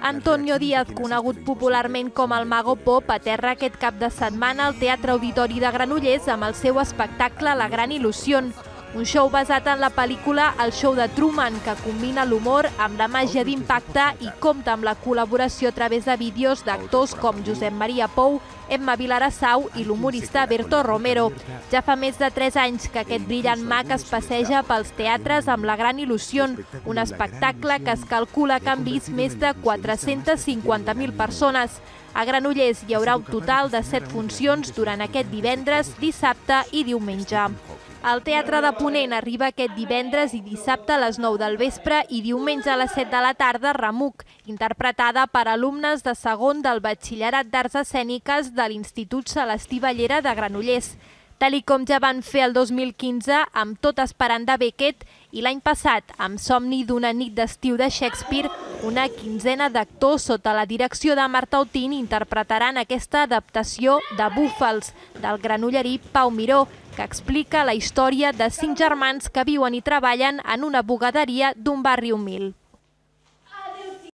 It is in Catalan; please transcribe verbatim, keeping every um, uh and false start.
Antonio Díaz, conegut popularment com el Mago Pop, aterra aquest cap de setmana al Teatre Auditori de Granollers amb el seu espectacle La Gran Il·lusión, un show basat en la pel·lícula El show de Truman, que combina l'humor amb la màgia d'impacte i compta amb la col·laboració a través de vídeos d'actors com Josep Maria Pou, Emma Vilarassau i l'humorista Berto Romero. Ja fa més de tres anys que aquest brillant mag es passeja pels teatres amb La Gran Il·lusión, un espectacle que es calcula que han vist més de quatre-centes cinquanta mil persones. A Granollers hi haurà un total de set funcions durant aquest divendres, dissabte i diumenge. El Teatre de Ponent arriba aquest divendres i dissabte a les nou del vespre i diumenge a les set de la tarda Remuc, interpretada per alumnes de segon del Batxillerat d'Arts Escèniques de l'Institut Celestí Ballera de Granollers. Tal i com ja van fer el dos mil quinze amb Tot esperant de Beckett i l'any passat amb Somni d'una nit d'estiu de Shakespeare, una quinzena d'actors sota la direcció de Marta Otín interpretaran aquesta adaptació de Búfals, del granollerí Pau Miró, que explica la història de cinc germans que viuen i treballen en una bugaderia d'un barri humil.